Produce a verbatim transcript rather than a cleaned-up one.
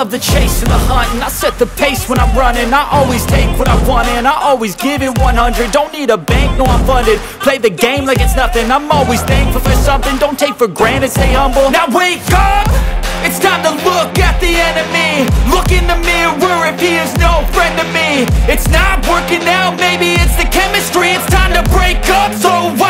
love the chase and the hunt, and I set the pace when I'm running. I always take what I want and I always give it one hundred. Don't need a bank, no I'm funded. Play the game like it's nothing. I'm always thankful for something. Don't take for granted, stay humble. Now wake up! It's time to look at the enemy. Look in the mirror if he is no friend to me. It's not working out, maybe it's the chemistry. It's time to break up, so